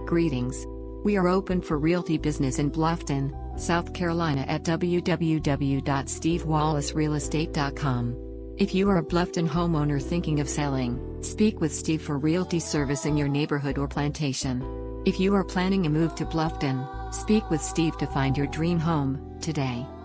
Greetings. We are open for realty business in Bluffton, South Carolina at www.SteveWallaceRealEstate.com. If you are a Bluffton homeowner thinking of selling, speak with Steve for realty service in your neighborhood or plantation. If you are planning a move to Bluffton, speak with Steve to find your dream home today.